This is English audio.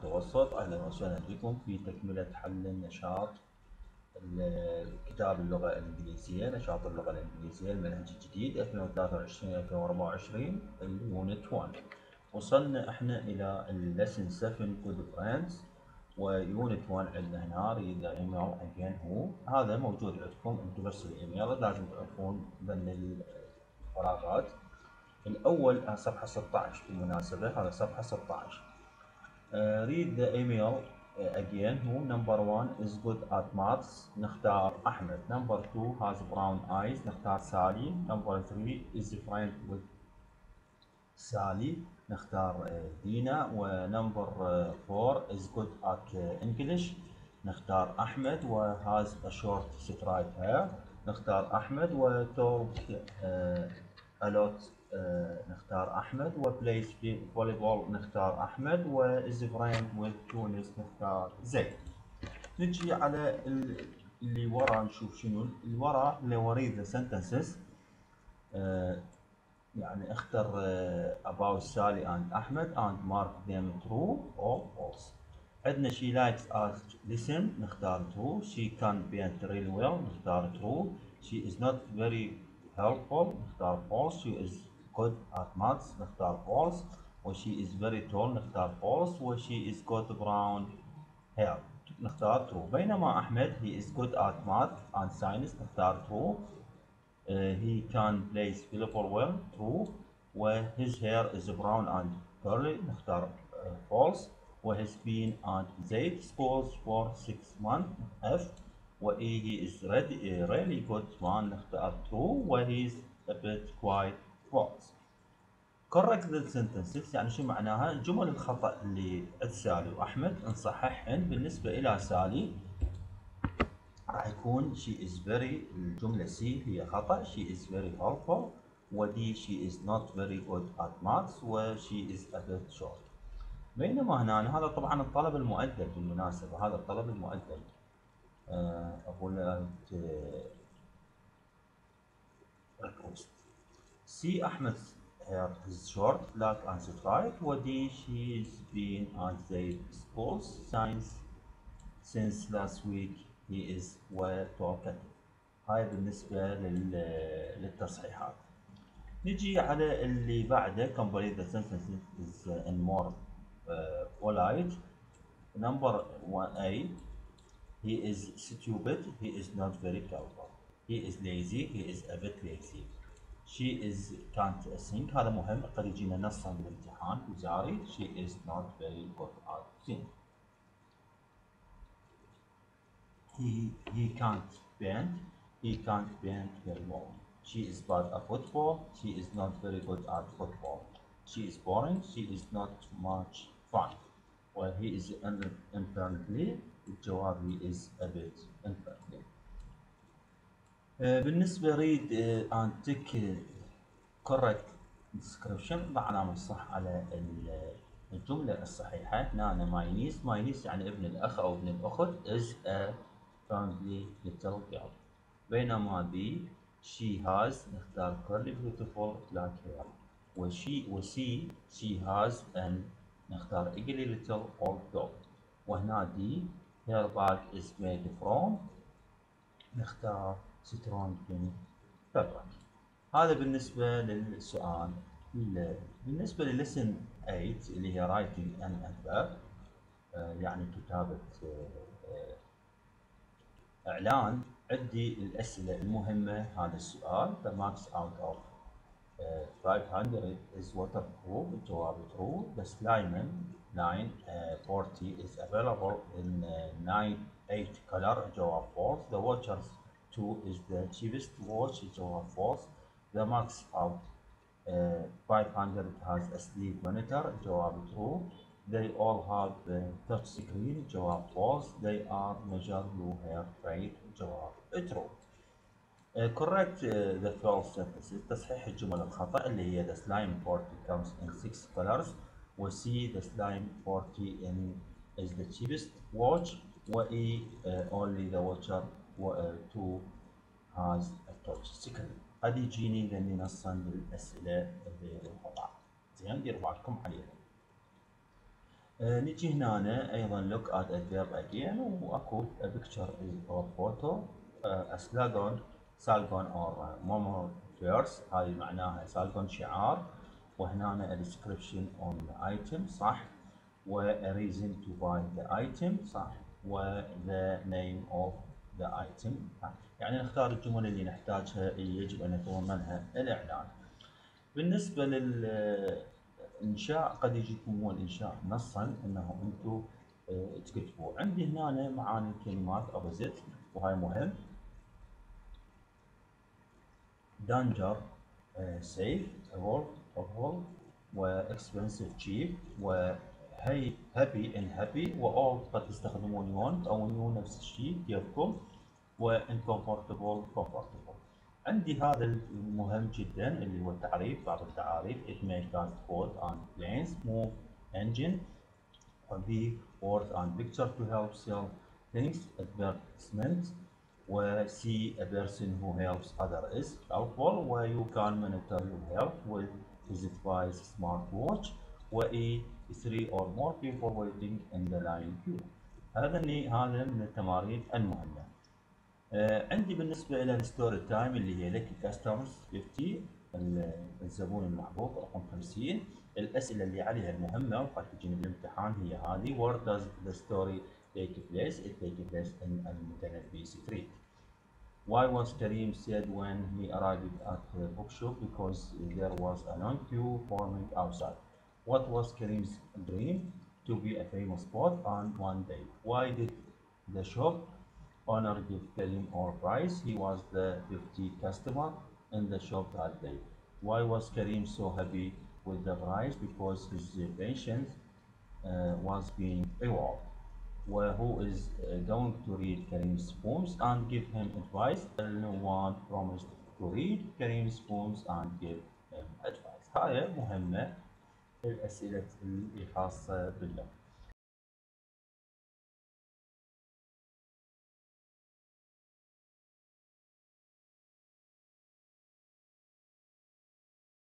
المتوسط. أهلا وسهلا بكم في تكملة حل النشاط كتاب اللغة الإنجليزية، نشاط اللغة الإنجليزية المنهج الجديد 2023-2024 اليونت 1. وصلنا احنا إلى الليسن 7 good friends، ويونت 1 عندنا هنا read the email again هذا موجود عندكم انتم، بس الايميل لازم تعرفون ضمن الفراغات. الأول صفحة 16 بالمناسبة، هذا صفحة 16. read the email again. هو number 1 is good at maths، نختار أحمد. number 2 has brown eyes، نختار سالي. number 3 is friend with سالي، نختار دينا. ونمبر 4 is good at English، نختار أحمد. و has a short straight hair، نختار أحمد. و talk a lot نختار أحمد. و plays volleyball نختار أحمد. و is friend with تونس نختار زيد. نجي على اللي ورا نشوف شنو اللي ورا. اللي وري the sentences يعني اختر about سالي and أحمد and mark them true or false. عندنا she likes us listen نختار true. she can paint really well نختار true. she is not very helpful نختار false. she is good at maths نختار false. و she is very tall نختار false. و she is got brown hair نختار true. بينما أحمد he is good at math and science نختار true. he can play volleyball well true. و his hair is brown and curly نختار false. و has been at Zaid schools for 6 months F. و he is really good man نختار true. و he is a bit quiet false. correct the sentences يعني شو معناها؟ جمل الخطأ اللي عند سالي وأحمد نصححهن. بالنسبة إلى سالي راح يكون she is very، الجملة C هي خطأ. she is very helpful. ودي she is not very good at maths. و she is a bit short. بينما هنا هذا طبعا الطلب المؤدب بالمناسبة، هذا الطلب المؤدب. أقول request. C أحمد hair is short black and straight. ودي she's been at the schools since last week he is well talkative. هاي بالنسبة للتصحيحات. نجي على اللي بعده complete the sentences in more polite. number 1A he is stupid he is not very clever. he is lazy he is a bit lazy. she is can't sing، هذا مهم قد يجينا نصا بالامتحان وزاري. she is not very good at singing. he can't paint very well. she is bad at football. she is not very good at football. she is boring. she is not much fun. well he is unfriendly. الجواب he is a bit unfriendly. بالنسبة read and tick correct description ضع علامة صح على الجملة الصحيحة. هنا my niece يعني ابن الأخ أو ابن الأخت is a friendly little girl. بينما B she has نختار curly beautiful black hair. و she has an نختار ugly little old dog. وهنا D her bag is made from نختار strong fabric. هذا بالنسبة للسؤال. بالنسبة للسن 8 اللي هي writing an advert يعني كتابة إعلان. عندي الأسئلة المهمة. هذا السؤال the marks out of 500 is waterproof. الجواب true. the slime line 40 is available in 8 color. الجواب false. the watches 2 is the cheapest watch. الجواب false. the marks out 500 has a sleep monitor. الجواب true. they all have touch screen. الجواب false. they are measure your hair rate. الجواب true. correct the false sentences تصحيح الجمل الخطأ اللي هي the slime 40 comes in 6 colors. و C the slime 40 is the cheapest watch. و E only the watcher 2 has a touch screen. قد يجيني لاني نصا بالاسئله غير الخطا. زين ديروا بالكم عليها. نجي هنا ايضا look at a verb again واكو a picture or photo a salgon or momo verse. هاي معناها salgon شعار، وهنا a description on the item صح، و a reason to buy the item صح، و the name of the item. يعني نختار الجمل اللي نحتاجها اللي يجب ان يتضمنها الاعلان. بالنسبة للإنشاء قد يجيكم هو الإنشاء نصا أنه أنتم تكتبوا. عندي هنا معاني الكلمات opposite وهاي مهم. danger safe awful و expensive cheap و happy unhappy و all قد تستخدمون want أو new نفس الشيء كيفكم، و uncomfortable comfortable. عندي هذا المهم جدا اللي هو التعريف، بعض التعاريف it may transport on planes move engine be words and picture to help sell things advertisement و see a person who helps others is helpful و you can monitor your health with his device smartwatch و three or more people waiting in the line queue. هذا من التمارين المهمة. عندي بالنسبة إلى الستوري تايم اللي هي لك كاستمرز 50 الزبون المحبوب رقم 50. الأسئلة اللي عليها المهمة وقد تجيني بالامتحان هي هذه where does the story take place? It takes place in المتنبي street. Why was Karim sad when he arrived at the bookshop? Because there was a long queue forming outside. What was Karim's dream? To be a famous poet on one day. Why did the shop owner give Karim or price? He was the 50th customer in the shop that day. Why was Karim so happy with the price? Because his patience was being rewarded. Who is going to read Karim's poems and give him advice? No one promised to read Karim's poems and give him advice. هاي مهمة الأسئلة الخاصة باللغة.